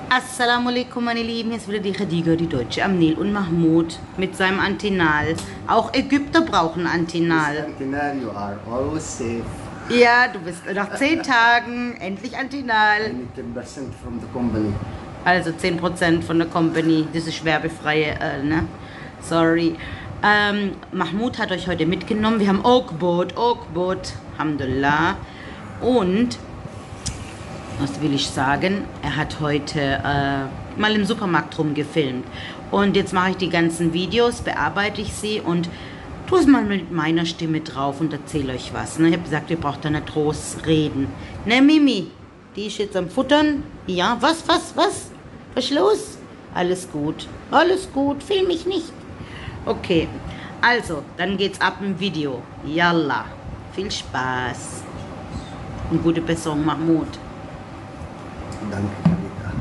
Assalamu alaikum, meine Lieben. Hier ist wieder die Khadija, die Deutsche am Nil, und Mahmoud mit seinem Antinal. Auch Ägypter brauchen Antinal. Antinal, you are always safe. Ja, du bist nach 10 Tagen endlich I Antinal. need 10% from the company. Also 10% von der Company. Das ist werbefreie, ne? Sorry. Mahmoud hat euch heute mitgenommen. Wir haben Oakboot, Alhamdulillah. Und was will ich sagen? Er hat heute mal im Supermarkt rumgefilmt. Und jetzt mache ich die ganzen Videos, bearbeite ich sie und tue es mal mit meiner Stimme drauf und erzähle euch was. Ne? Ich habe gesagt, ihr braucht da nicht groß reden. Ne, Mimi? Die ist jetzt am Futtern. Ja, was? Was ist los? Alles gut, film mich nicht. Okay, also, dann geht's ab im Video. Yalla, viel Spaß. Und gute Besserung, Mahmoud. Danke, Khadija.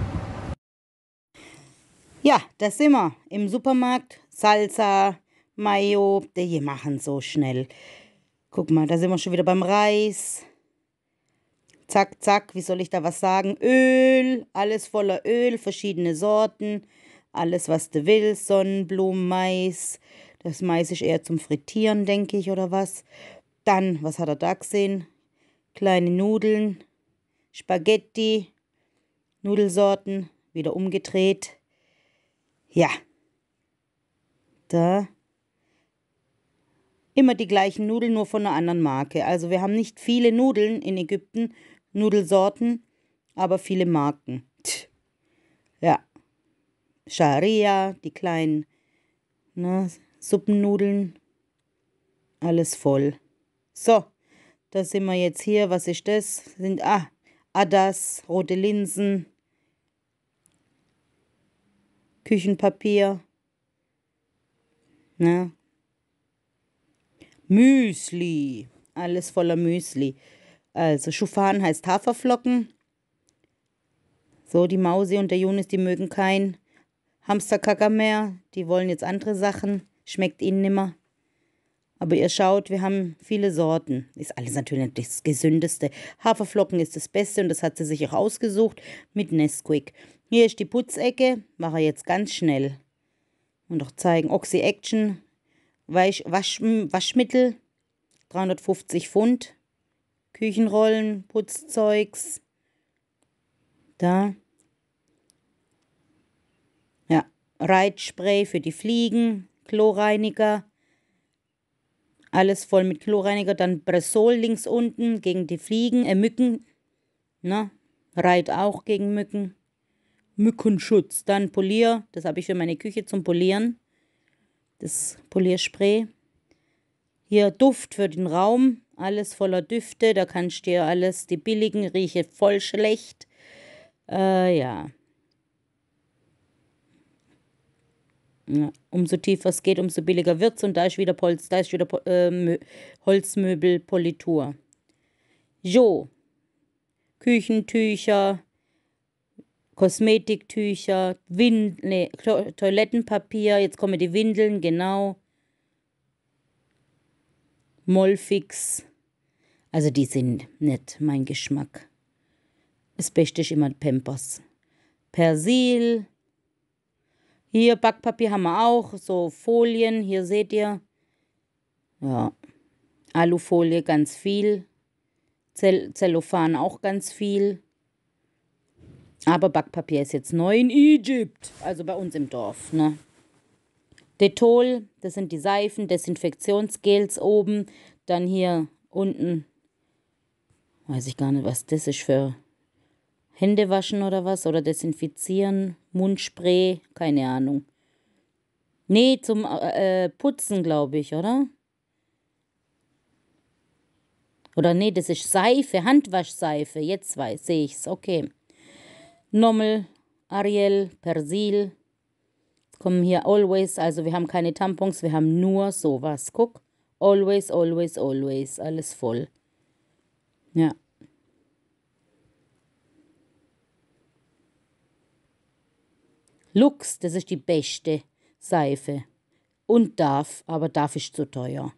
Ja, da sind wir im Supermarkt. Salsa, Mayo, die machen so schnell. Guck mal, da sind wir schon wieder beim Reis. Zack, zack, wie soll ich da was sagen? Öl, alles voller Öl, verschiedene Sorten. Alles, was du willst, Sonnenblumen, Mais. Das Mais ist eher zum Frittieren, denke ich, oder was. Dann, was hat er da gesehen? Kleine Nudeln, Spaghetti, Nudelsorten, wieder umgedreht. Ja, da immer die gleichen Nudeln, nur von einer anderen Marke. Also wir haben nicht viele Nudeln in Ägypten, Nudelsorten, aber viele Marken. Ja, Sharia, die kleinen, ne, Suppennudeln, alles voll. So, da sind wir jetzt hier. Was ist das? Sind Adas, rote Linsen, Küchenpapier, ne? Müsli, alles voller Müsli. Also Schufan heißt Haferflocken. So, die Mausi und der Yunus, die mögen kein Hamsterkacker mehr. Die wollen jetzt andere Sachen. Schmeckt ihnen nimmer. Aber ihr schaut, wir haben viele Sorten. Ist alles natürlich nicht das Gesündeste. Haferflocken ist das Beste und das hat sie sich auch ausgesucht mit Nesquik. Hier ist die Putzecke. Mache ich jetzt ganz schnell. Und auch zeigen. Oxy Action. Waschmittel. 350 Pfund. Küchenrollen, Putzzeugs. Da. Ja. Reitspray für die Fliegen. Chlorreiniger. Alles voll mit Chlorreiniger. Dann Bresol links unten gegen die Fliegen, Mücken. Na, Reit auch gegen Mücken. Mückenschutz. Dann Polier. Das habe ich für meine Küche zum Polieren. Das Polierspray. Hier Duft für den Raum. Alles voller Düfte. Da kannst du dir alles, die billigen, rieche voll schlecht. Ja. Ja, umso tiefer es geht, umso billiger wird es. Und da ist wieder Holzmöbelpolitur. So, Küchentücher, Kosmetiktücher, Toilettenpapier, jetzt kommen die Windeln, genau. Molfix, also die sind nicht mein Geschmack. Das Beste ist immer Pampers. Persil. Hier Backpapier haben wir auch, so Folien, hier seht ihr. Ja, Alufolie ganz viel. Zellophan auch ganz viel. Aber Backpapier ist jetzt neu in Ägypten, also bei uns im Dorf, ne? Dettol, das sind die Seifen, Desinfektionsgels oben. Dann hier unten, weiß ich gar nicht, was das ist für Hände waschen oder was. Oder desinfizieren, Mundspray, keine Ahnung. Nee, zum Putzen, glaube ich, oder? Oder nee, das ist Seife, Handwaschseife. Jetzt sehe ich's, okay. Nommel, Ariel, Persil. Kommen hier Always, also wir haben keine Tampons, wir haben nur sowas. Guck, Always, Always, Always, alles voll. Ja. Lux, das ist die beste Seife. Und Dove, aber Dove ist zu teuer.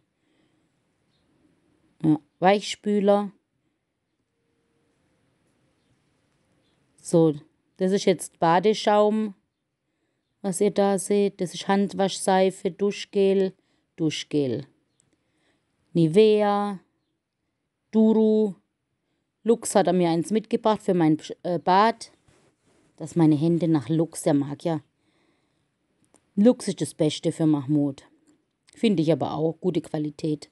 Ja. Weichspüler. So, Das ist jetzt Badeschaum, was ihr da seht. Das ist Handwaschseife, Duschgel. Nivea, Duru. Lux hat er mir eins mitgebracht für mein Bad. Dass meine Hände nach Lux, der mag ja. Lux ist das Beste für Mahmoud. Finde ich aber auch. Gute Qualität.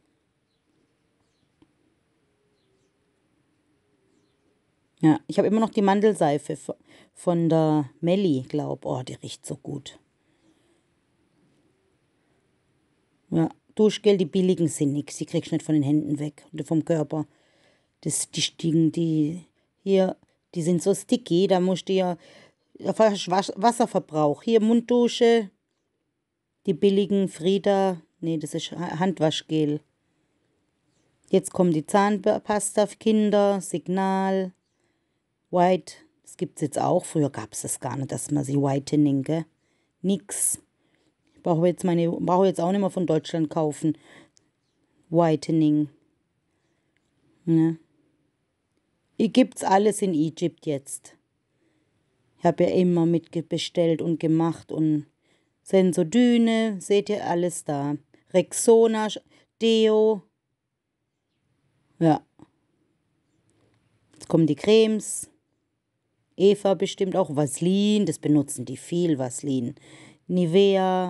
Ja, ich habe immer noch die Mandelseife von der Melli, glaube ich. Oh, die riecht so gut. Ja, Duschgel, die billigen sind nix. Die kriegst du nicht von den Händen weg oder vom Körper. Die sind so sticky, da musst du ja Wasserverbrauch. Hier Munddusche, die billigen Frida, nee, das ist Handwaschgel. Jetzt kommt die Zahnpasta für Kinder, Signal, White, das gibt es jetzt auch. Früher gab es das gar nicht, dass man sie Whitening, gell? Nix. Ich brauche jetzt auch nicht mehr von Deutschland kaufen. Whitening. Ne? Hier gibt's alles in Egypt jetzt. Ich habe ja immer mitbestellt und gemacht und Sensodyne, seht ihr alles da. Rexona, Deo. Ja. Jetzt kommen die Cremes. Eva bestimmt auch. Vaseline, das benutzen die viel, Vaseline. Nivea.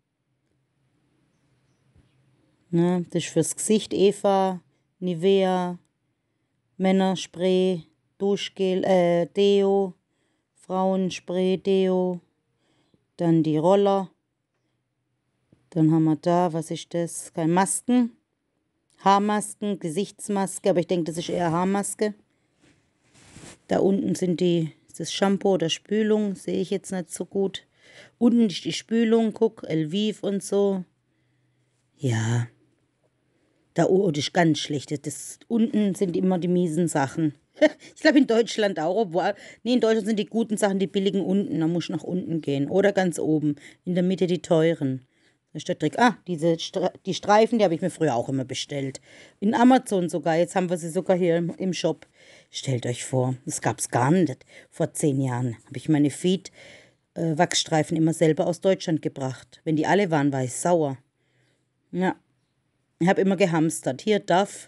Ne, das ist fürs Gesicht, Eva. Nivea. Männerspray. Duschgel, Deo. Frauenspray, Deo. Dann die Roller. Dann haben wir da, was ist das? Keine Masken. Haarmasken, Gesichtsmaske, aber ich denke, das ist eher Haarmaske. Da unten ist das Shampoo oder Spülung, sehe ich jetzt nicht so gut. Unten ist die Spülung, guck, Elviv und so. Ja. Da oben ist ganz schlecht. Unten sind immer die miesen Sachen. Ich glaube in Deutschland auch, in Deutschland sind die guten Sachen, die billigen unten. Da muss ich nach unten gehen. Oder ganz oben. In der Mitte die teuren. Das ist der Trick. Die Streifen, die habe ich mir früher auch immer bestellt. In Amazon sogar. Jetzt haben wir sie sogar hier im Shop. Stellt euch vor, das gab es gar nicht. Vor 10 Jahren habe ich meine Wachsstreifen immer selber aus Deutschland gebracht. Wenn die alle waren, war ich sauer. Ja. Ich habe immer gehamstert. Hier Duff,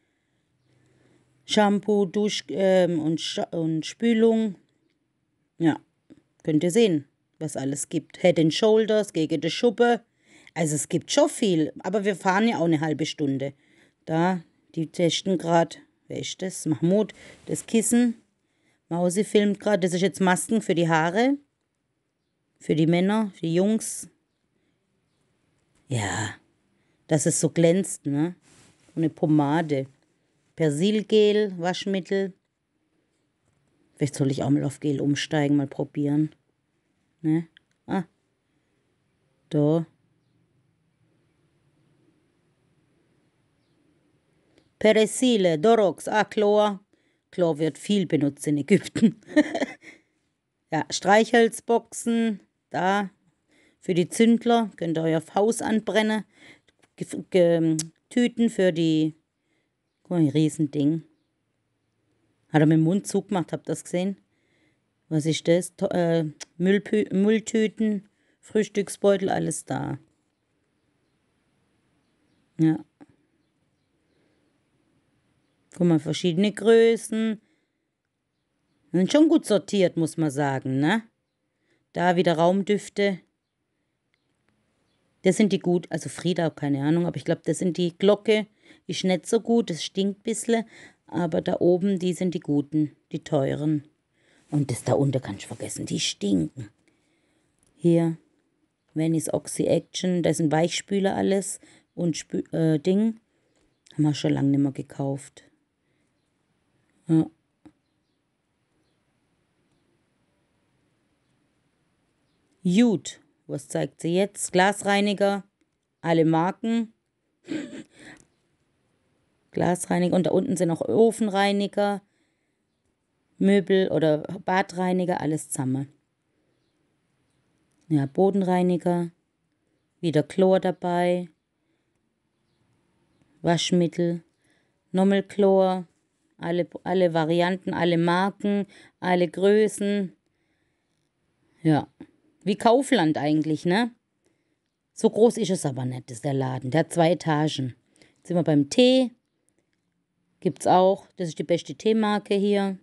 Shampoo, und Spülung. Ja, könnt ihr sehen, was alles gibt. Head and Shoulders gegen die Schuppe. Also es gibt schon viel, aber wir fahren ja auch eine halbe Stunde. Da, die testen gerade, wer ist das? Mahmoud, das Kissen. Mausi filmt gerade, das ist jetzt Masken für die Haare. Für die Männer, für die Jungs. Ja, dass es so glänzt, ne? Und eine Pomade. Persilgel, Waschmittel. Vielleicht soll ich auch mal auf Gel umsteigen, mal probieren. Ne? Da. Peresile, Dorox, Chlor. Chlor wird viel benutzt in Ägypten. Ja, Streichholzboxen, da. Für die Zündler könnt ihr euer Haus anbrennen. Tüten für die. Guck mal, ein Riesending. Hat er mit dem Mund zugemacht, habt ihr das gesehen? Was ist das? Mülltüten, Frühstücksbeutel, alles da. Ja. Guck mal, verschiedene Größen. Sind schon gut sortiert, muss man sagen, ne? Da wieder Raumdüfte. Das sind die gut, also Frieda, keine Ahnung, aber ich glaube, das sind die Glocke. Ist nicht so gut, das stinkt ein bisschen. Aber da oben, die sind die guten, die teuren. Und das da unten kannst du vergessen, die stinken. Hier, Venice Oxy Action, da ist ein Weichspüler alles. Und Ding, haben wir schon lange nicht mehr gekauft. Ja. Jude, was zeigt sie jetzt? Glasreiniger, alle Marken. Glasreiniger und da unten sind auch Ofenreiniger, Möbel oder Badreiniger, alles zusammen. Ja, Bodenreiniger, wieder Chlor dabei, Waschmittel, nochmal Chlor, Alle Varianten, alle Marken, alle Größen. Ja, wie Kaufland eigentlich, ne? So groß ist es aber nicht, ist der Laden. Der hat 2 Etagen. Jetzt sind wir beim Tee. Gibt's auch. Das ist die beste Teemarke hier.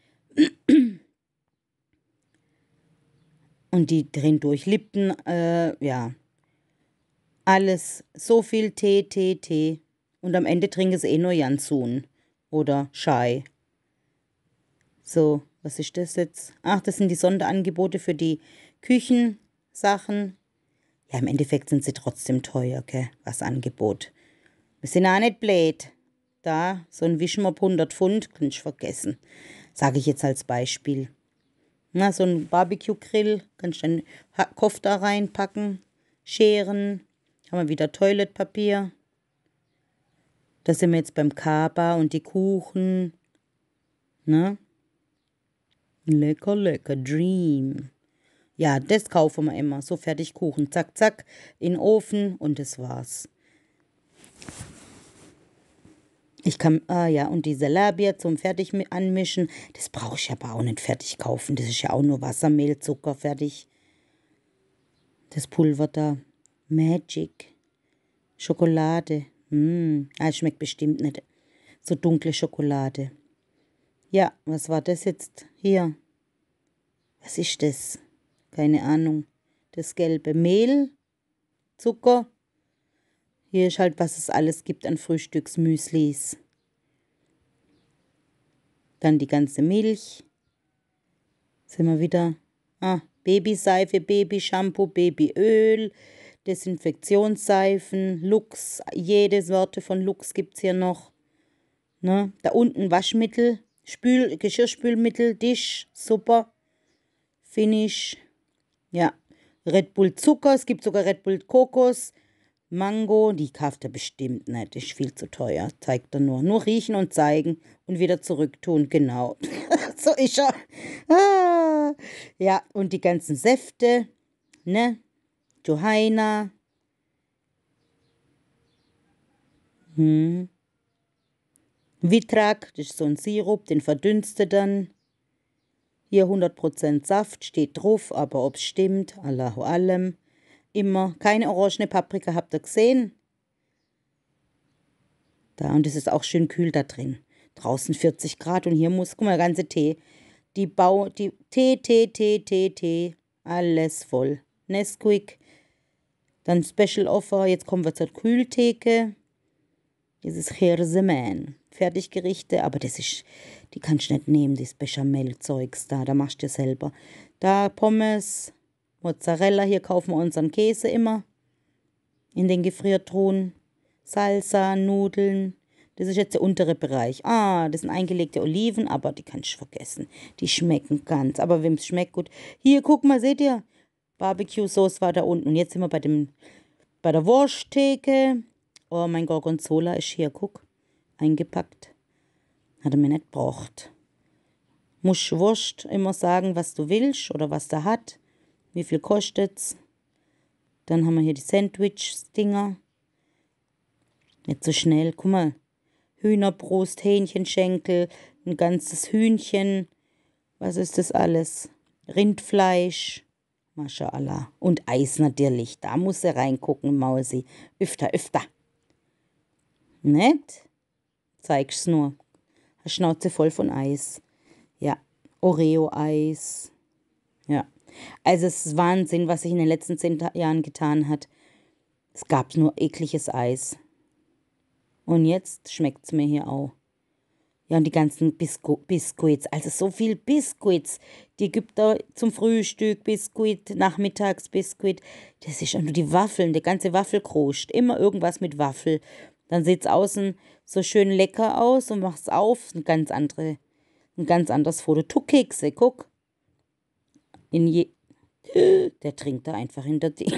Und die drehen durch Lipton, ja. Alles. So viel Tee, Tee, Tee. Und am Ende trinken sie nur Jansun. Oder Chai. So, was ist das jetzt? Ach, das sind die Sonderangebote für die Küchensachen. Ja, im Endeffekt sind sie trotzdem teuer, gell? Was Angebot. Wir sind auch nicht blöd. Da, so ein Wischmopp 100 Pfund, kann ich vergessen. Sage ich jetzt als Beispiel. Na, so ein Barbecue-Grill, kannst du einen Kopf da reinpacken, scheren. Haben wir wieder Toiletpapier. Da sind wir jetzt beim Kaba und die Kuchen. Ne? Lecker, lecker, Dream. Ja, das kaufen wir immer. So Fertigkuchen. Zack, zack, in den Ofen und das war's. Ich kann, ja, und die Salabia zum fertig anmischen, das brauche ich aber auch nicht fertig kaufen. Das ist ja auch nur Wasser, Mehl, Zucker, fertig. Das Pulver da. Magic. Schokolade. Das schmeckt bestimmt nicht. So dunkle Schokolade. Ja, was war das jetzt? Hier. Was ist das? Keine Ahnung. Das gelbe Mehl, Zucker. Hier ist halt, was es alles gibt an Frühstücksmüslis. Dann die ganze Milch. Sind wir wieder. Babyseife, Babyshampoo, Babyöl, Desinfektionsseifen, Lux. Jede Sorte von Lux gibt es hier noch. Ne? Da unten Waschmittel, Geschirrspülmittel, Dish, super. Finish. Ja, Red Bull Zucker, es gibt sogar Red Bull Kokos, Mango, die kauft er bestimmt nicht, ist viel zu teuer, zeigt er nur. Nur riechen und zeigen und wieder zurücktun, genau. So ist er. Ja, und die ganzen Säfte, ne? Johanna. Vitrak, das ist so ein Sirup, den verdünstet dann. Hier 100% Saft, steht drauf, aber ob es stimmt, Allahu Alam. Immer keine orangene Paprika, habt ihr gesehen? Da, und es ist auch schön kühl da drin. Draußen 40 Grad und hier guck mal, der ganze Tee. Tee, alles voll. Nesquik, dann Special Offer, jetzt kommen wir zur Kühltheke. Das ist Hirseman. Fertiggerichte, aber die kannst du nicht nehmen, das Bechamel-Zeugs da machst du dir selber. Da Pommes, Mozzarella, hier kaufen wir unseren Käse immer in den Gefriertruhen. Salsa, Nudeln, das ist jetzt der untere Bereich. Das sind eingelegte Oliven, aber die kannst du vergessen. Die schmecken ganz, aber wem es schmeckt, gut. Hier, guck mal, seht ihr? Barbecue-Sauce war da unten und jetzt sind wir bei der Wursttheke. Oh, mein Gorgonzola ist hier, guck, eingepackt. Hat er mir nicht gebraucht. Musst Wurst immer sagen, was du willst oder was der hat. Wie viel kostet's? Dann haben wir hier die Sandwich-Dinger. Nicht so schnell, guck mal. Hühnerbrust, Hähnchenschenkel, ein ganzes Hühnchen. Was ist das alles? Rindfleisch. Maschallah. Und Eis natürlich. Da muss er reingucken, Mausi. Öfter. Nicht? Zeig's nur. Schnauze voll von Eis. Ja, Oreo-Eis. Ja, also es ist Wahnsinn, was sich in den letzten 10 Jahren getan hat. Es gab nur ekliges Eis. Und jetzt schmeckt es mir hier auch. Ja, und die ganzen Biscuits, also so viel Biscuits. Die Ägypter zum Frühstück, Biscuit, Nachmittagsbiscuit. Das ist nur die Waffeln, der ganze Waffelkrost. Immer irgendwas mit Waffel. Dann sieht es außen so schön lecker aus und machst auf. Ein ganz anderes Foto. Tuckkekse, guck. Der trinkt da einfach hinter die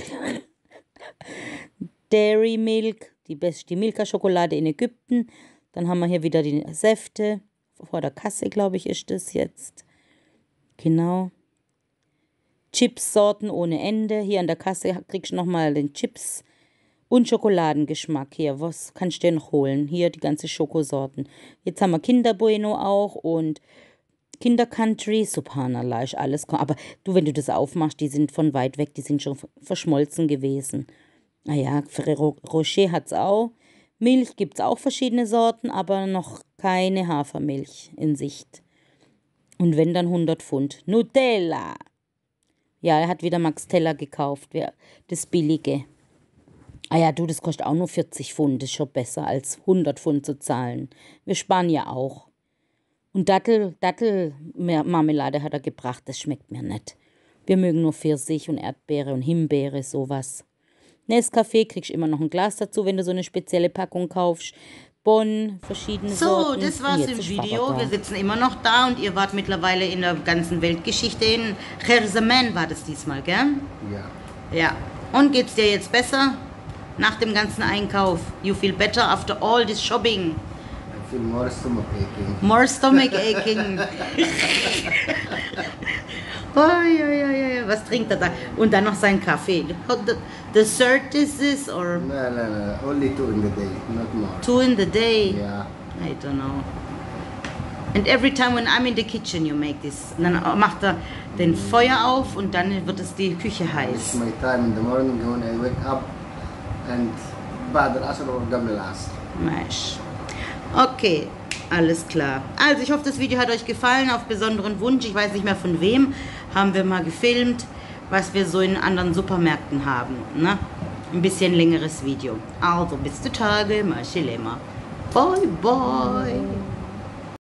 Dairy Milk, die Milka-Schokolade in Ägypten. Dann haben wir hier wieder die Säfte. Vor der Kasse, glaube ich, ist das jetzt. Genau. Chips-Sorten ohne Ende. Hier an der Kasse kriegst du nochmal den Chips Und Schokoladengeschmack. Hier, was kannst du dir noch holen? Hier die ganze Schokosorten. Jetzt haben wir Kinder Bueno auch und Kinder Country. Subhanallah, ist alles. Aber du, wenn du das aufmachst, die sind von weit weg, die sind schon verschmolzen gewesen. Naja, Ferrero Rocher hat es auch. Milch gibt es auch verschiedene Sorten, aber noch keine Hafermilch in Sicht. Und wenn, dann 100 Pfund. Nutella. Ja, er hat wieder Max Teller gekauft, das Billige. Ah ja, du, das kostet auch nur 40 Pfund. Das ist schon besser, als 100 Pfund zu zahlen. Wir sparen ja auch. Und Dattelmarmelade hat er gebracht, das schmeckt mir nicht. Wir mögen nur Pfirsich und Erdbeere und Himbeere, sowas. Nescafé kriegst du immer noch ein Glas dazu, wenn du so eine spezielle Packung kaufst. Bonn, verschiedene Sorten. So, das war's im Video. Wir sitzen immer noch da und ihr wart mittlerweile in der ganzen Weltgeschichte. In Chersemen war das diesmal, gell? Ja. Ja. Und geht's dir jetzt besser? Nach dem ganzen Einkauf? You feel better after all this shopping? I feel more stomach aching. More stomach aching. Was trinkt er da? Und dann noch sein Kaffee. The dessert is this or? No, only 2 in the day, not more. 2 in the day? Yeah. I don't know. And every time when I'm in the kitchen you make this. Und dann macht er den Feuer auf und dann wird es die Küche It's heiß. my time in the morning when I wake up and بعد العصر قبل العصر. Mesh. Okay, alles klar. Also ich hoffe, das Video hat euch gefallen. Auf besonderen Wunsch, ich weiß nicht mehr von wem, haben wir mal gefilmt, was wir so in anderen Supermärkten haben. Ne? Ein bisschen längeres Video. Also bis die Tage, Maschilema. Bye, bye.